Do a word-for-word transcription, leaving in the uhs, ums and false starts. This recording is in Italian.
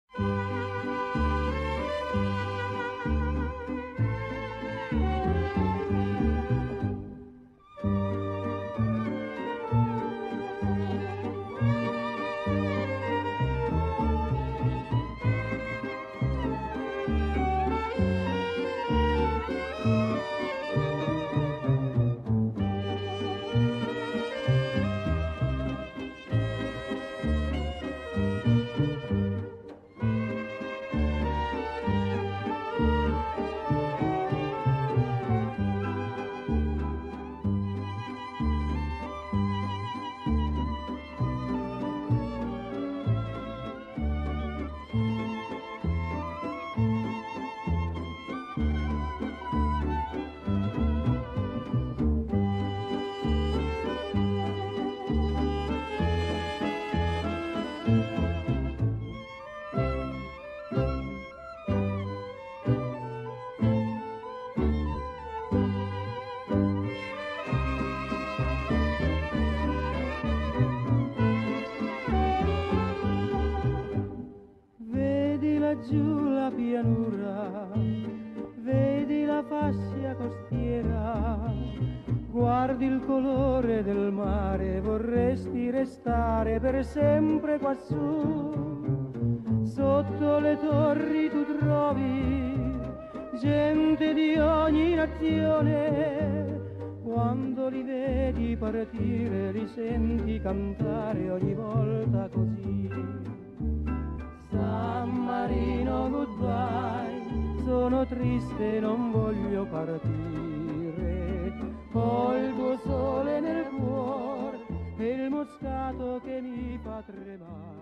Giù la pianura, vedi la fascia costiera, guardi il colore del mare, vorresti restare per sempre quassù. Sotto le torri tu trovi gente di ogni nazione, quando li vedi partire li senti cantare ogni volta così. San Marino, goodbye, sono triste, non voglio partire. Ho il tuo sole nel cuore e il moscato che mi fa tremare.